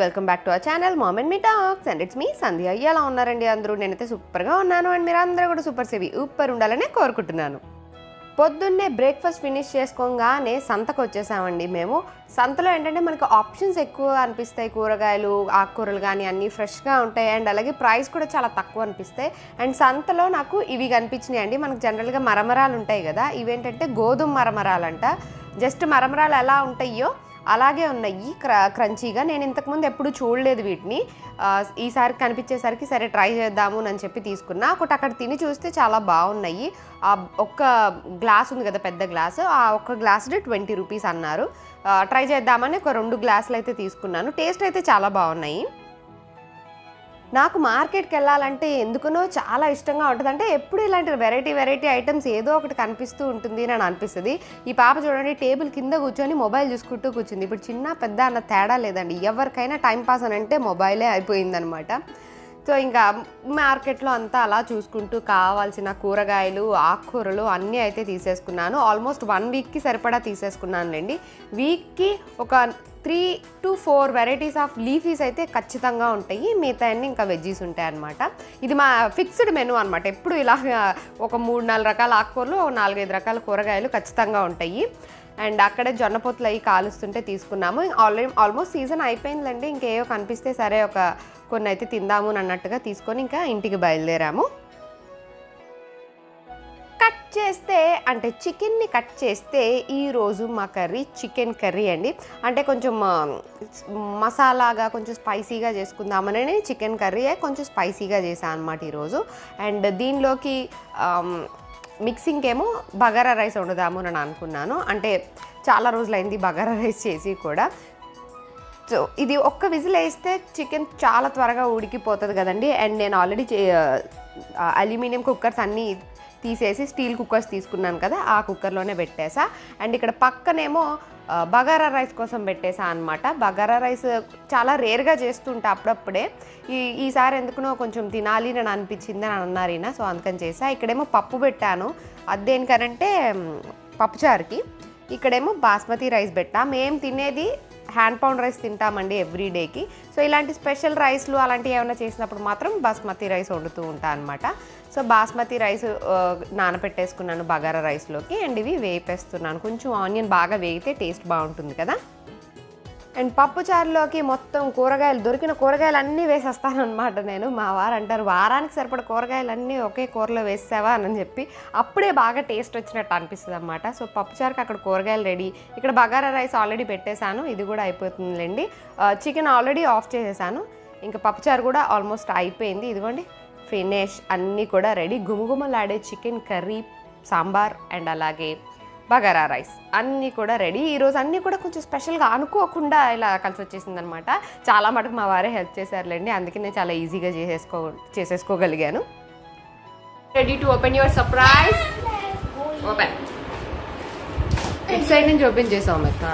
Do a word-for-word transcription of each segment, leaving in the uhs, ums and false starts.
Welcome back to our channel mom and me talks and it's me Sandhya. ఎలా ఉన్నారండి అందరూ? నేనైతే సూపర్గా ఉన్నాను అండ్ మీరు అందరూ కూడా సూపర్ సేవి సూపర్ ఉండాలని కోరుకుంటున్నాను. పొద్దున్నే బ్రేక్ఫాస్ట్ ఫినిష్ చేసుకోగానే సంతకు వచ్చేసామండి. మేము సంతలో ఏంటంటే మనకు ఆప్షన్స్ ఎక్కువ అనిపిస్తాయి, కూరగాయలు ఆకుకూరలు కానీ అన్నీ ఫ్రెష్గా ఉంటాయి అండ్ అలాగే ప్రైస్ కూడా చాలా తక్కువ అనిపిస్తాయి. అండ్ సంతలో నాకు ఇవి కనిపించినాయి అండి. మనకు జనరల్గా మరమరాలు ఉంటాయి కదా, ఇవేంటంటే గోధుమ మరమరాలంట. జస్ట్ మరమరాలు ఎలా ఉంటాయో అలాగే ఉన్నాయి క్ర క్రంచీగా. నేను ఇంతకుముందు ఎప్పుడు చూడలేదు వీటిని. ఈసారి కనిపించేసరికి సరే ట్రై చేద్దాము అని చెప్పి తీసుకున్నా. ఒకటి అక్కడ తిని చూస్తే చాలా బాగున్నాయి. ఒక్క గ్లాస్ ఉంది కదా, పెద్ద గ్లాసు, ఆ ఒక్క గ్లాసు ట్వంటీ రూపీస్ అన్నారు. ట్రై చేద్దామని ఒక రెండు గ్లాసులు అయితే తీసుకున్నాను. టేస్ట్ అయితే చాలా బాగున్నాయి. నాకు మార్కెట్కి వెళ్ళాలంటే ఎందుకునో చాలా ఇష్టంగా ఉంటుంది. అంటే ఎప్పుడు ఇలాంటి వెరైటీ వెరైటీ ఐటమ్స్ ఏదో ఒకటి కనిపిస్తూ ఉంటుంది అని అనిపిస్తుంది. ఈ పాప చూడండి టేబుల్ కింద కూర్చొని మొబైల్ చూసుకుంటూ కూర్చుంది. ఇప్పుడు చిన్న పెద్ద అన్న తేడా లేదండి, ఎవరికైనా టైంపాస్ అని అంటే మొబైలే అయిపోయిందనమాట. సో ఇంకా మార్కెట్లో అంతా అలా చూసుకుంటూ కావాల్సిన కూరగాయలు ఆకుకూరలు అన్నీ అయితే తీసేసుకున్నాను. ఆల్మోస్ట్ వన్ వీక్కి సరిపడా తీసేసుకున్నానులేండి. వీక్కి ఒక three to four varieties of leafies అయితే ఖచ్చితంగా ఉంటాయి. మిగతా అన్నీ ఇంకా వెజ్జీస్ ఉంటాయి అన్నమాట. ఇది మా ఫిక్స్డ్ మెనూ అనమాట. ఎప్పుడు ఇలా ఒక మూడు నాలుగు రకాల ఆకుకూరలు నాలుగైదు రకాల కూరగాయలు ఖచ్చితంగా ఉంటాయి. అండ్ అక్కడే జొన్న పొత్తులు అవి కాలుస్తుంటే తీసుకున్నాము. ఆల్రెడీ ఆల్మోస్ట్ సీజన్ అయిపోయిందండి. ఇంకేవో కనిపిస్తే సరే ఒక కొన్ని అయితే తిందాము అన్నట్టుగా తీసుకొని ఇంకా ఇంటికి బయలుదేరాము. కట్ చేస్తే అంటే చికెన్ని కట్ చేస్తే ఈరోజు మా కర్రీ చికెన్ కర్రీ అండి. అంటే కొంచెం మసాలాగా కొంచెం స్పైసీగా చేసుకుందామని చికెన్ కర్రీ కొంచెం స్పైసీగా చేశాను అనమాట ఈరోజు. అండ్ దీనిలోకి మిక్సింగ్ ఏమో బగారా రైస్ వండుదాము అని అనుకున్నాను. అంటే చాలా రోజులైంది బగారా రైస్ చేసి కూడా. సో ఇది ఒక్క విజిల్ వేస్తే చికెన్ చాలా త్వరగా ఉడికిపోతుంది కదండి. అండ్ నేను ఆల్రెడీ అల్యూమినియం కుక్కర్స్ అన్నీ తీసేసి స్టీల్ కుక్కర్స్ తీసుకున్నాను కదా, ఆ కుక్కర్లోనే పెట్టేసా. అండ్ ఇక్కడ పక్కనేమో బగారా రైస్ కోసం పెట్టేసా అనమాట. బగారా రైస్ చాలా రేర్గా చేస్తుంటా అప్పుడప్పుడే. ఈ ఈసారి ఎందుకునో కొంచెం తినాలి అని అనిపించింది అని అన్నారు ఈయన. సో అందుకని చేసా. ఇక్కడేమో పప్పు పెట్టాను, అదేనికనంటే పప్పుచారుకి. ఇక్కడేమో బాస్మతి రైస్ పెట్టా. మేము తినేది హ్యాండ్ పౌండ్ రైస్ తింటామండి ఎవ్రీ డేకి. సో ఇలాంటి స్పెషల్ రైస్లు అలాంటివి ఏమైనా చేసినప్పుడు మాత్రం బాస్మతి రైస్ వండుతూ ఉంటాను అనమాట. సో బాస్మతి రైస్ నానపెట్టేసుకున్నాను బగారా రైస్లోకి. అండ్ ఇవి వేపేస్తున్నాను. కొంచెం ఆనియన్ బాగా వేగితే టేస్ట్ బాగుంటుంది కదా. అండ్ పప్పు చారులోకి మొత్తం కూరగాయలు దొరికిన కూరగాయలు అన్నీ వేసేస్తాను అనమాట నేను. మా వారు అంటారు వారానికి సరిపడ కూరగాయలన్నీ ఒకే కూరలో వేసావా అని చెప్పి. అప్పుడే బాగా టేస్ట్ వచ్చినట్టు అనిపిస్తుంది అనమాట. సో పప్పు చారుకి అక్కడ కూరగాయలు రెడీ. ఇక్కడ బగారా రైస్ ఆల్రెడీ పెట్టేశాను, ఇది కూడా అయిపోతుందిలేండి. చికెన్ ఆల్రెడీ ఆఫ్ చేసేసాను. ఇంకా పప్పుచారు కూడా ఆల్మోస్ట్ అయిపోయింది. ఇదిగోండి ఫినిష్, అన్నీ కూడా రెడీ. గుమగుమలాడే చికెన్ కర్రీ, సాంబార్ అండ్ అలాగే బగారా రైస్ అన్నీ కూడా రెడీ. ఈరోజు అన్నీ కూడా కొంచెం స్పెషల్గా అనుకోకుండా ఇలా కలిసి వచ్చేసింది అనమాట. చాలా మటుకు మా వారే హెల్ప్ చేశారులేండి, అందుకే నేను చాలా ఈజీగా చేసేసుకో చేసేసుకోగలిగాను. Ready to open your surprise. Open. It side నుంచి ఓపెన్ చేసావు మెత్త.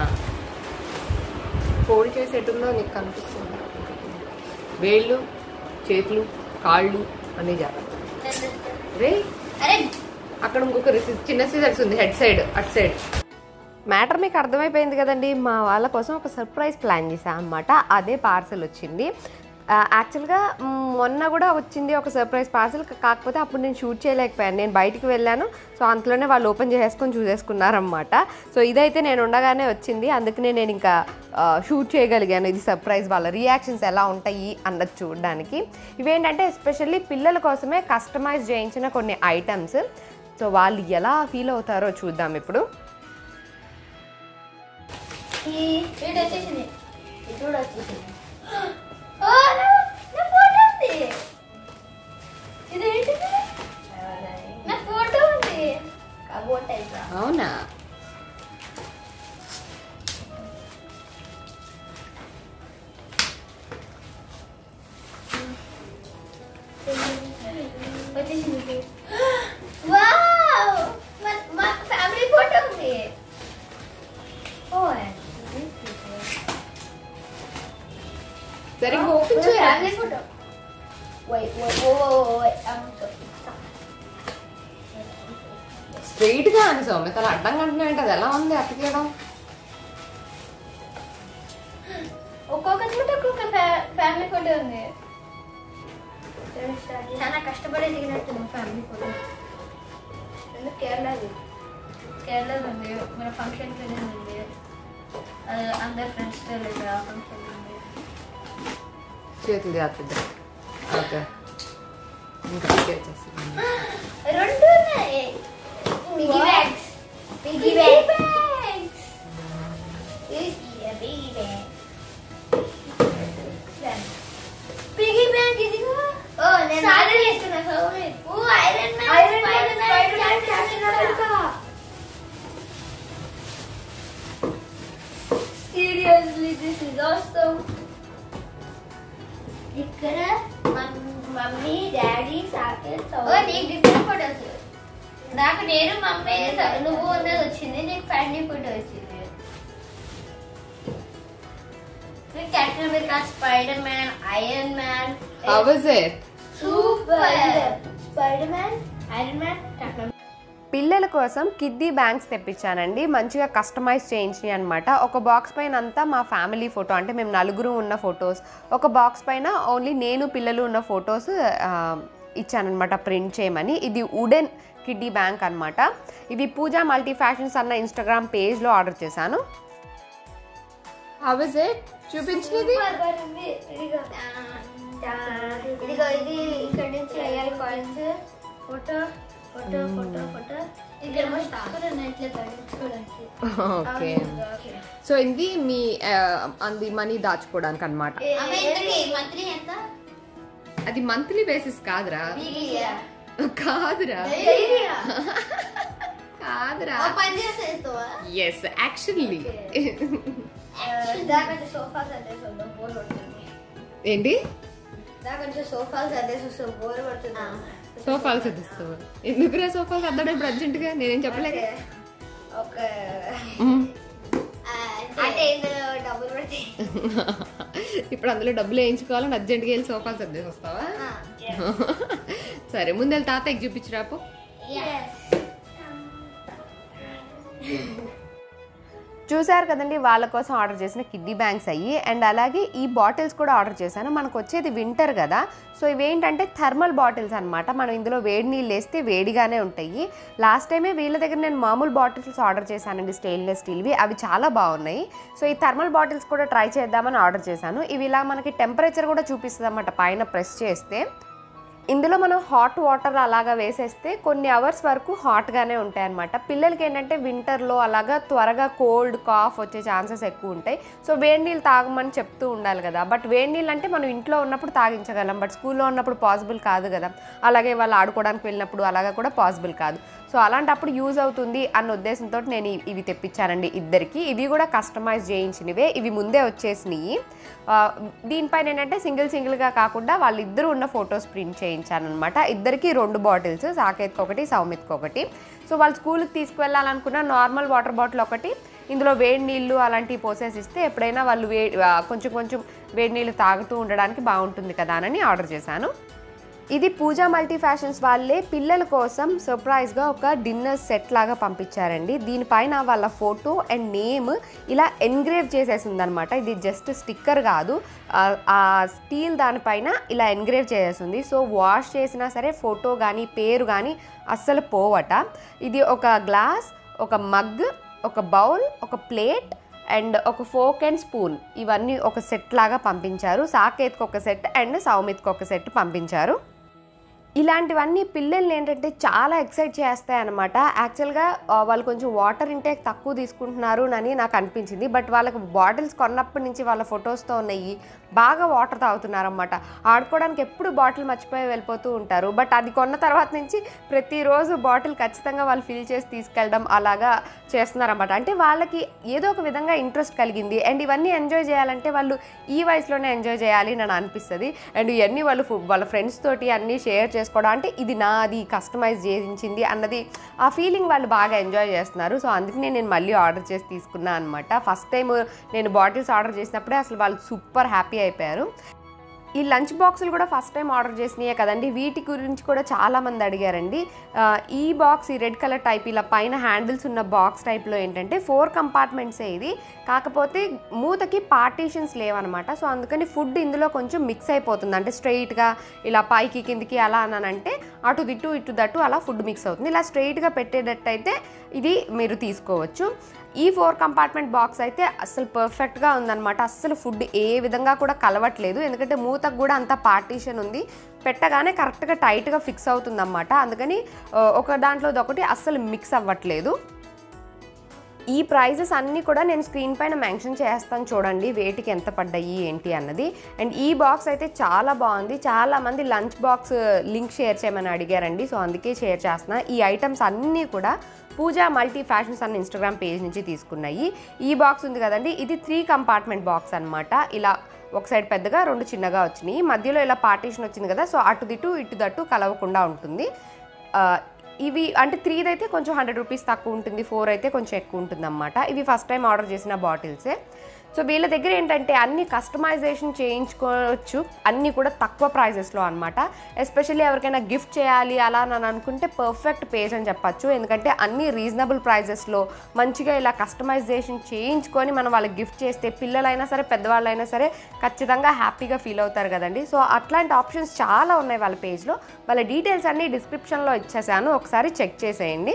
ఫోల్డ్ చేసేటుందో నీకు కనిపిస్తుంది. వేళ్ళు చేతులు కాళ్ళు అన్నీ జాగ్రత్త రే. అక్కడ ఇంకొక చిన్న సీజర్స్ ఉంది హెడ్ సైడ్ అటు సైడ్. మ్యాటర్ మీకు అర్థమైపోయింది కదండి. మా వాళ్ళ కోసం ఒక సర్ప్రైజ్ ప్లాన్ చేశాను అనమాట. అదే పార్సల్ వచ్చింది. యాక్చువల్గా మొన్న కూడా వచ్చింది ఒక సర్ప్రైజ్ పార్సల్, కాకపోతే అప్పుడు నేను షూట్ చేయలేకపోయాను. నేను బయటికి వెళ్ళాను. సో అంతలోనే వాళ్ళు ఓపెన్ చేసేసుకొని చూసేసుకున్నారనమాట. సో ఇదైతే నేను ఉండగానే వచ్చింది, అందుకనే నేను ఇంకా షూట్ చేయగలిగాను. ఇది సర్ప్రైజ్, వాళ్ళ రియాక్షన్స్ ఎలా ఉంటాయి అన్నది చూడడానికి. ఇవేంటంటే ఎస్పెషల్లీ పిల్లల కోసమే కస్టమైజ్ చేయించిన కొన్ని ఐటమ్స్. సో వాళ్ళు ఎలా ఫీల్ అవుతారో చూద్దాం ఇప్పుడు. అవునా, సరే ఓపెన్ చేయాలి. స్ట్రైట్గా అని సౌమ్య తల అడ్డంగా అంటున్నాయంటే అది ఎలా ఉంది అప్పకేయడం? ఒక్కొక్క ఒక్కొక్క ఫ్యామిలీ ఫోటో ఉంది. చాలా కష్టపడి దిగినట్టుంది ఫ్యామిలీ ఫోటో. ఎందుకు కేరళది కేరళది ఉంది. మన ఫంక్షన్కి వెళ్ళింది ఉంది. అందరు ఫ్రెండ్స్తో లేదు ఫంక్షన్ ఉంది. చేతులు జాగ్రత్త. ఓకే రెండు ఉన్నాయి. Piggy banks piggy banks piggy bank piggy bank ఇదిగో. ఓ నేను ఆల్రెడీ చేస్తున్నా. ఓ Iron Man Iron Man Spider Man Captain America. Seriously this is awesome. ఇక్కడ మమ్మీ డాడీ సాకెట్. ఓ నీకు డిఫరెంట్ ఫోటోస్. నాకు నేను మమ్మీ నువ్వు ఉన్నది వచ్చింది. నీకు ఫ్యామిలీ ఫోటో వచ్చింది. Captain America, Spider-Man, Iron Man. How was it? Super. Spider-Man, Iron Man, Captain. పిల్లల కోసం కిడ్డీ బ్యాంక్స్ తెప్పించానండి. మంచిగా కస్టమైజ్ చేయించినాయి అనమాట. ఒక బాక్స్ పైన అంతా మా ఫ్యామిలీ ఫోటో, అంటే మేము నలుగురు ఉన్న ఫొటోస్, ఒక బాక్స్ పైన ఓన్లీ నేను పిల్లలు ఉన్న ఫొటోస్ ఇచ్చానమాట ప్రింట్ చేయమని. ఇది వుడెన్ కిడ్డీ బ్యాంక్ అనమాట. ఇవి పూజా మల్టీ ఫ్యాషన్స్ అన్న ఇన్స్టాగ్రామ్ పేజ్లో ఆర్డర్ చేశాను. How was it? చూపించినది ఇదిగో. ఇది ఇక్కడ నుంచి వేయాలి coins. Photo photo photo photo. ఇక్కడ ఓకే. సో ఇది మీ అది మనీ దాచుకోవడానికి అనమాట. అది మంత్లీ బేసిస్ కాదురా కాదురా కాదురా ఎస్ యాక్చువల్లీ. ఏంటి సోఫాలు సర్దేసి బోర్ పడుతుంది. సోఫాలు సర్దిస్తావు? ఎందుకురా సోఫాలు సర్దడం ఇప్పుడు అర్జెంట్ గా? నేనేం చెప్పలేక. ఇప్పుడు అందులో డబ్బులు వేయించుకోవాలని అర్జెంట్ గా వెళ్ళి సోఫాలు సర్దేసి వస్తావా? సరే ముందు వెళ్ళి తాతయ్యకి చూపించురాపో. చూసారు కదండి వాళ్ళ కోసం ఆర్డర్ చేసిన కిడ్డీ బ్యాంక్స్ అయ్యి. అండ్ అలాగే ఈ బాటిల్స్ కూడా ఆర్డర్ చేశాను. మనకు వచ్చేది వింటర్ కదా, సో ఇవేంటంటే థర్మల్ బాటిల్స్ అనమాట. మనం ఇందులో వేడి నీళ్ళు వేస్తే వేడిగానే ఉంటాయి. లాస్ట్ టైమే వీళ్ళ దగ్గర నేను మామూలు బాటిల్స్ ఆర్డర్ చేశానండి, స్టెయిన్లెస్ స్టీల్వి. అవి చాలా బాగున్నాయి. సో ఈ థర్మల్ బాటిల్స్ కూడా ట్రై చేద్దామని ఆర్డర్ చేశాను. ఇవి ఇలా మనకి టెంపరేచర్ కూడా చూపిస్తుంది అన్నమాట పైన ప్రెస్ చేస్తే. ఇందులో మనం హాట్ వాటర్ అలాగా వేసేస్తే కొన్ని అవర్స్ వరకు హాట్గానే ఉంటాయి అన్నమాట. పిల్లలకి ఏంటంటే వింటర్లో అలాగా త్వరగా కోల్డ్ కాఫ్ వచ్చే ఛాన్సెస్ ఎక్కువ ఉంటాయి. సో వేడి నీళ్ళు తాగమని చెప్తూ ఉండాలి కదా. బట్ వేడి నీళ్ళు అంటే మనం ఇంట్లో ఉన్నప్పుడు తాగించగలం, బట్ స్కూల్లో ఉన్నప్పుడు పాసిబుల్ కాదు కదా. అలాగే వాళ్ళు ఆడుకోవడానికి వెళ్ళినప్పుడు అలాగా కూడా పాసిబుల్ కాదు. సో అలాంటప్పుడు యూజ్ అవుతుంది అన్న ఉద్దేశంతో నేను ఇవి తెప్పించానండి ఇద్దరికి. ఇవి కూడా కస్టమైజ్ చేయించినవే. ఇవి ముందే వచ్చేసినాయి. దీనిపైన ఏంటంటే సింగిల్ సింగిల్గా కాకుండా వాళ్ళిద్దరూ ఉన్న ఫొటోస్ ప్రింట్ చేయించాను అనమాట. ఇద్దరికి రెండు బాటిల్స్, సాకేత్కి ఒకటి, సౌమిత్కి ఒకటి. సో వాళ్ళు స్కూల్కి తీసుకువెళ్ళాలనుకున్న నార్మల్ వాటర్ బాటిల్ ఒకటి, ఇందులో వేడి నీళ్ళు అలాంటివి పోసేసి ఇస్తే ఎప్పుడైనా వాళ్ళు వే కొంచెం కొంచెం వేడి నీళ్ళు తాగుతూ ఉండడానికి బాగుంటుంది కదా అని ఆర్డర్ చేశాను. ఇది పూజా మల్టీ ఫ్యాషన్స్ వాళ్ళే పిల్లల కోసం సర్ప్రైజ్గా ఒక డిన్నర్ సెట్ లాగా పంపించారండి. దీనిపైన వాళ్ళ ఫోటో అండ్ నేమ్ ఇలా ఎన్గ్రేవ్ చేసేసి ఉందనమాట. ఇది జస్ట్ స్టిక్కర్ కాదు, ఆ స్టీల్ దానిపైన ఇలా ఎన్గ్రేవ్ చేసేసింది. సో వాష్ చేసినా సరే ఫోటో కానీ పేరు కానీ అస్సలు పోవట. ఇది ఒక గ్లాస్, ఒక మగ్, ఒక బౌల్, ఒక ప్లేట్ అండ్ ఒక ఫోక్ అండ్ స్పూన్, ఇవన్నీ ఒక సెట్ లాగా పంపించారు. సాకేత్కి ఒక సెట్ అండ్ సౌమిత్కి ఒక సెట్ పంపించారు. ఇలాంటివన్నీ పిల్లల్ని ఏంటంటే చాలా ఎక్సైట్ చేస్తాయి అన్నమాట. యాక్చువల్గా వాళ్ళు కొంచెం వాటర్ ఇంటేక్ తక్కువ తీసుకుంటున్నారు అని నాకు అనిపించింది. బట్ వాళ్ళకి బాటిల్స్ కొన్నప్పటి నుంచి వాళ్ళ ఫొటోస్తో ఉన్నాయి, బాగా వాటర్ తాగుతున్నారన్నమాట. ఆడుకోవడానికి ఎప్పుడు బాటిల్ మర్చిపోయి వెళ్ళిపోతూ ఉంటారు. బట్ అది కొన్న తర్వాత నుంచి ప్రతిరోజు బాటిల్ ఖచ్చితంగా వాళ్ళు ఫిల్ చేసి తీసుకెళ్ళడం అలాగా చేస్తున్నారన్నమాట. అంటే వాళ్ళకి ఏదో ఒక విధంగా ఇంట్రెస్ట్ కలిగింది. అండ్ ఇవన్నీ ఎంజాయ్ చేయాలంటే వాళ్ళు ఈ వయసులోనే ఎంజాయ్ చేయాలి అని అనిపిస్తుంది. అండ్ ఇవన్నీ వాళ్ళు వాళ్ళ ఫ్రెండ్స్ తోటి అన్నీ షేర్ చేసుకోవడం, అంటే ఇది నాది కస్టమైజ్ చేయించింది అన్నది ఆ ఫీలింగ్ వాళ్ళు బాగా ఎంజాయ్ చేస్తున్నారు. సో అందుకనే నేను మళ్ళీ ఆర్డర్ చేసి తీసుకున్నాను అనమాట. ఫస్ట్ టైం నేను బాటిల్స్ ఆర్డర్ చేసినప్పుడే అసలు వాళ్ళు సూపర్ హ్యాపీ అయిపోయారు. ఈ లంచ్ బాక్సులు కూడా ఫస్ట్ టైం ఆర్డర్ చేసినాయే కదండి, వీటి గురించి కూడా చాలామంది అడిగారండి. ఈ బాక్స్ ఈ రెడ్ కలర్ టైప్ ఇలా పైన హ్యాండిల్స్ ఉన్న బాక్స్ టైప్లో ఏంటంటే ఫోర్ కంపార్ట్మెంట్సే ఇది, కాకపోతే మూతకి పార్టీషన్స్ లేవన్నమాట. సో అందుకని ఫుడ్ ఇందులో కొంచెం మిక్స్ అయిపోతుంది, అంటే స్ట్రైట్గా ఇలా పైకి కిందికి అలా అనంటే అటు ఇటు ఇటు దట్టు అలా ఫుడ్ మిక్స్ అవుతుంది. ఇలా స్ట్రైట్గా పెట్టేటట్టయితే ఇది మీరు తీసుకోవచ్చు. ఈ ఫోర్ కంపార్ట్మెంట్ బాక్స్ అయితే అస్సలు పర్ఫెక్ట్గా ఉందన్నమాట. అస్సలు ఫుడ్ ఏ విధంగా కూడా కలవట్లేదు, ఎందుకంటే మూతకు కూడా అంత పార్టీషన్ ఉంది, పెట్టగానే కరెక్ట్గా టైట్గా ఫిక్స్ అవుతుందన్నమాట. అందుకని ఒక దాంట్లో ఒకటి అస్సలు మిక్స్ అవ్వట్లేదు. ఈ ప్రైజెస్ అన్నీ కూడా నేను స్క్రీన్ పైన మెన్షన్ చేస్తాను చూడండి, వేటికి ఎంత పడ్డాయి ఏంటి అన్నది. అండ్ ఈ బాక్స్ అయితే చాలా బాగుంది. చాలామంది లంచ్ బాక్స్ లింక్ షేర్ చేయమని అడిగారండి, సో అందుకే షేర్ చేస్తున్నా. ఈ ఐటమ్స్ అన్నీ కూడా పూజా మల్టీ ఫ్యాషన్స్ అన్న ఇన్స్టాగ్రామ్ పేజ్ నుంచి తీసుకున్నాయి. ఈ బాక్స్ ఉంది కదండి, ఇది త్రీ కంపార్ట్మెంట్ బాక్స్ అనమాట. ఇలా ఒక సైడ్ పెద్దగా రెండు చిన్నగా వచ్చినాయి, మధ్యలో ఇలా పార్టీషన్ వచ్చింది కదా, సో అటు దిటు ఇటు దట్టు కలవకుండా ఉంటుంది. ఇవి అంటే త్రీది అయితే కొంచెం హండ్రెడ్ రూపీస్ తక్కువ ఉంటుంది, ఫోర్ అయితే కొంచెం ఎక్కువ ఉంటుంది అన్నమాట. ఇవి ఫస్ట్ టైం ఆర్డర్ చేసిన బాటిల్సే. సో వీళ్ళ దగ్గర ఏంటంటే అన్ని కస్టమైజేషన్ చేయించుకోవచ్చు, అన్నీ కూడా తక్కువ ప్రైజెస్లో అనమాట. ఎస్పెషల్లీ ఎవరికైనా గిఫ్ట్ చేయాలి అలా అని అనుకుంటే పర్ఫెక్ట్ పేజ్ అని చెప్పచ్చు, ఎందుకంటే అన్ని రీజనబుల్ ప్రైజెస్లో మంచిగా ఇలా కస్టమైజేషన్ చేయించుకొని మనం వాళ్ళకి గిఫ్ట్ చేస్తే పిల్లలైనా సరే పెద్దవాళ్ళైనా సరే ఖచ్చితంగా హ్యాపీగా ఫీల్ అవుతారు కదండి. సో అట్లాంటి ఆప్షన్స్ చాలా ఉన్నాయి వాళ్ళ పేజ్లో. వాళ్ళ డీటెయిల్స్ అన్నీ డిస్క్రిప్షన్లో ఇచ్చేసాను, ఒకసారి చెక్ చేసేయండి.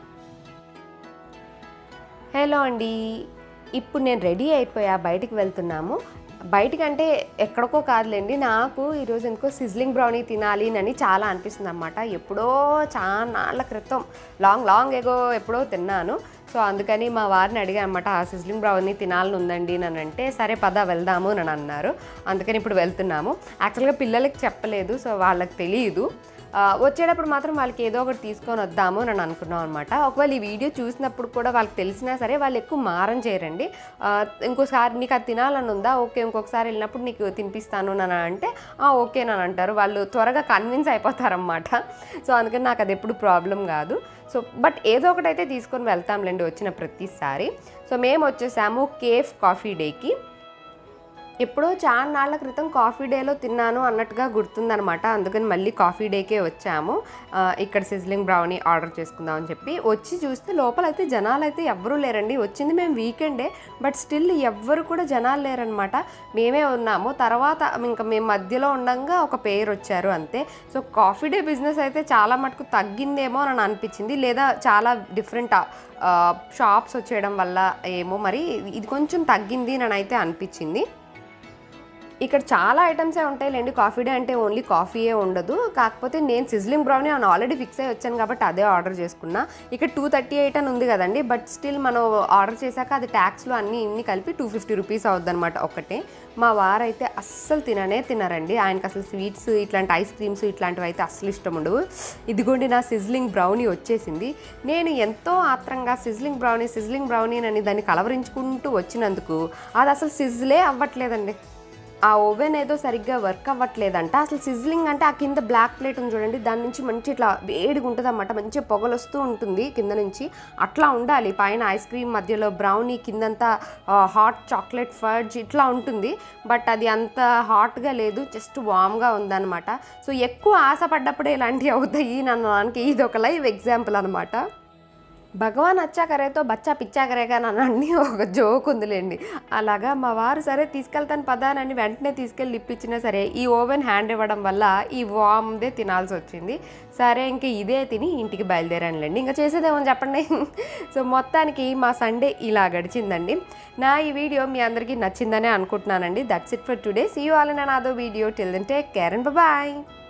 హలో అండి, ఇప్పుడు నేను రెడీ అయిపోయా, బయటికి వెళ్తున్నాము. బయటికంటే ఎక్కడికో కాదులేండి, నాకు ఈరోజు ఎందుకో సిజ్లింగ్ బ్రౌనీ తినాలి అని చాలా అనిపిస్తుంది అన్నమాట. ఎప్పుడో చాలా నాళ్ళ క్రితం లాంగ్ లాంగ్ ఎగో ఎప్పుడో తిన్నాను. సో అందుకని మా వారిని అడిగా అనమాట, ఆ సిజ్లింగ్ బ్రౌనీ తినాలని ఉందండి అని అంటే, సరే పద వెళ్దాము అని అన్నారు. అందుకని ఇప్పుడు వెళ్తున్నాము. యాక్చువల్గా పిల్లలకి చెప్పలేదు, సో వాళ్ళకి తెలియదు. వచ్చేటప్పుడు మాత్రం వాళ్ళకి ఏదో ఒకటి తీసుకొని వద్దాము అని అనుకున్నాం అనమాట. ఒకవేళ ఈ వీడియో చూసినప్పుడు కూడా వాళ్ళకి తెలిసినా సరే వాళ్ళు ఎక్కువ మారం చేయరండి. ఇంకోసారి నీకు అది తినాలని ఉందా, ఓకే ఇంకొకసారి వెళ్ళినప్పుడు నీకు తినిపిస్తాను అని అంటే ఓకే అని అంటారు. వాళ్ళు త్వరగా కన్విన్స్ అయిపోతారన్నమాట. సో అందుకని నాకు అది ఎప్పుడు ప్రాబ్లం కాదు. సో బట్ ఏదో ఒకటైతే తీసుకొని వెళ్తాంలేండి వచ్చిన ప్రతిసారి. సో మేము వచ్చేసాము కేఫ్ కాఫీ డేకి. ఎప్పుడో చాలా నాళ్ళ క్రితం కాఫీ డేలో తిన్నాను అన్నట్టుగా గుర్తుందనమాట. అందుకని మళ్ళీ కాఫీ డేకే వచ్చాము. ఇక్కడ సిజ్లింగ్ బ్రౌనీ ఆర్డర్ చేసుకుందాం అని చెప్పి వచ్చి చూస్తే లోపల అయితే జనాలు అయితే ఎవ్వరూ లేరండి. వచ్చింది మేము వీకెండే, బట్ స్టిల్ ఎవ్వరు కూడా జనాలు లేరనమాట. మేమే ఉన్నాము. తర్వాత ఇంకా మేము మధ్యలో ఉండగా ఒక పేరు వచ్చారు అంతే. సో కాఫీ డే బిజినెస్ అయితే చాలా మటుకు తగ్గిందేమో అని అనిపించింది, లేదా చాలా డిఫరెంట్ షాప్స్ వచ్చేయడం వల్ల ఏమో మరి ఇది కొంచెం తగ్గింది అని అయితే అనిపించింది. ఇక్కడ చాలా ఐటమ్సే ఉంటాయిలేండి, కాఫీ డే అంటే ఓన్లీ కాఫీయే ఉండదు. కాకపోతే నేను సిజ్లింగ్ బ్రౌనీ అని ఆల్రెడీ ఫిక్స్ అయ్యి వచ్చాను కాబట్టి అదే ఆర్డర్ చేసుకున్నా. ఇక్కడ టూ థర్టీ ఎయిట్ అని ఉంది కదండి, బట్ స్టిల్ మనం ఆర్డర్ చేశాక అది ట్యాక్స్లో అన్నీ ఇన్ని కలిపి టూ ఫిఫ్టీ రూపీస్ అవుద్ది అనమాట ఒకటే. మా వారైతే అస్సలు తిననే తినరండి, ఆయనకి అసలు స్వీట్స్ ఇట్లాంటి ఐస్ క్రీమ్స్ ఇట్లాంటివి అయితే అస్సలు ఇష్టం ఉండవు. ఇదిగోండి నా సిజ్లింగ్ బ్రౌనీ వచ్చేసింది. నేను ఎంతో ఆత్రంగా సిజ్లింగ్ బ్రౌనీ సిజ్లింగ్ బ్రౌనీ అని దాన్ని కలవరించుకుంటూ వచ్చినందుకు అది అసలు సిజ్లే అవ్వట్లేదండి. ఆ ఓవెన్ ఏదో సరిగ్గా వర్క్ అవ్వట్లేదంట. అసలు సిజ్లింగ్ అంటే ఆ కింద బ్లాక్ ప్లేట్ ఉంది చూడండి, దాని నుంచి మంచి ఇట్లా వేడిగా ఉంటుంది అన్నమాట, మంచిగా పొగలు వస్తూ ఉంటుంది కింద నుంచి. అట్లా ఉండాలి. పైన ఐస్ క్రీమ్, మధ్యలో బ్రౌనీ, కిందంతా హాట్ చాక్లెట్ ఫడ్జ్ ఇట్లా ఉంటుంది. బట్ అది అంత హాట్గా లేదు, జస్ట్ వామ్గా ఉందన్నమాట. సో ఎక్కువ ఆశపడ్డప్పుడే ఇలాంటివి అవుతాయి నన్ను దానికి ఇది ఒక లైవ్ ఎగ్జాంపుల్ అనమాట. భగవాన్ అచ్చా కరేతో బచ్చా పిచ్చా కరేగా అని ఒక జోక్ ఉందిలేండి. అలాగా మా వారు సరే తీసుకెళ్తాను పదానని వెంటనే తీసుకెళ్ళి ఇప్పించినా సరే ఈ ఓవెన్ హ్యాండ్ ఇవ్వడం వల్ల ఈ వామ్దే తినాల్సి వచ్చింది. సరే ఇంక ఇదే తిని ఇంటికి బయలుదేరానులేండి, ఇంకా చేసేదేమో చెప్పండి. సో మొత్తానికి మా సండే ఇలా గడిచిందండి. నా ఈ వీడియో మీ అందరికీ నచ్చిందనే అనుకుంటున్నానండి. That's it for today. See you all in another video. Till then take care and bye.